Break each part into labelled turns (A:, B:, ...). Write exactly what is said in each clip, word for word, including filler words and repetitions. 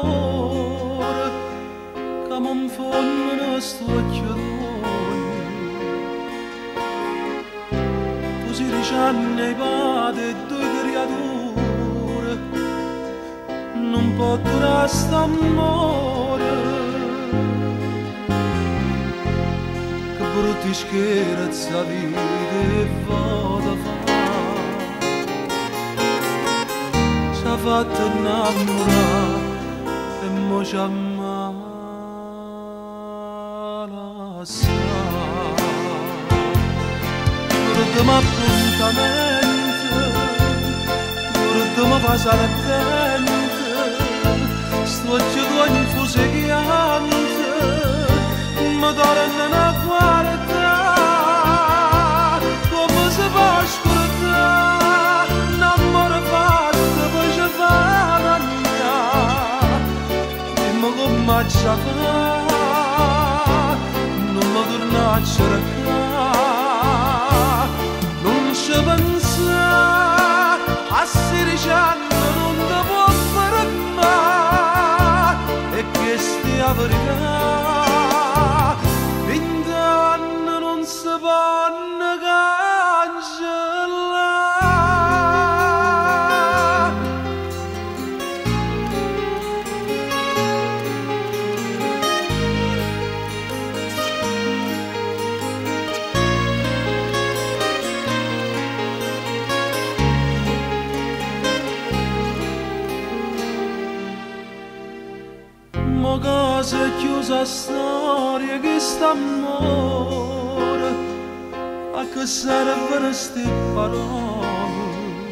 A: amore che mi infondono sto occhio tu si ricanne i padri e due creature non può durare st'amore che brutti scherzi a vita e vado a fare ci ha fatto innamorare e mo ci ammala assai l'ultimo appuntamento l'ultimo passare attento sto occhio tuo infuso e chiante mi torna a guardare come si può scordare un amore fatto poi ci fa lagnare dimmi come ci fa non mi torna a cercare non ci pensa a sedici anni non ti può fermare e questa è la verità vent'anni non si può mo cosa è chiusa storia che st'amore a che servono ste parole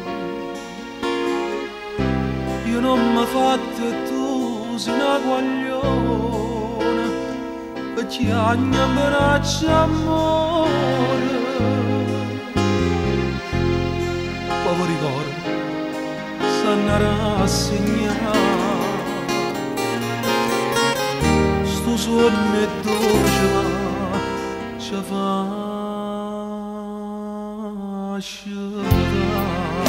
A: io non mi fatto e tu sei una guaglione che ci agna braccia amore poveri cori sanno rassegnare sto sonno e dolce ma ci fa asciugare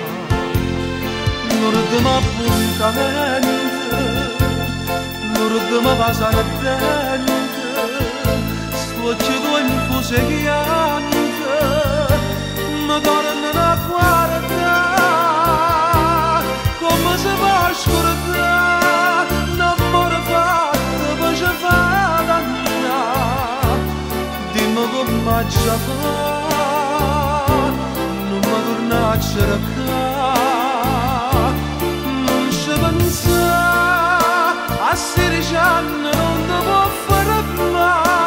A: l'ultimo appuntamento l'ultimo passare attento sto occhio tuo infuso e chiante mi tornano a guardare come si può scordare un amore fatto poi ci fa lagnare dimmi come ci fa non mi torna a cercare non ci pensa a sedici anni non ti può fermare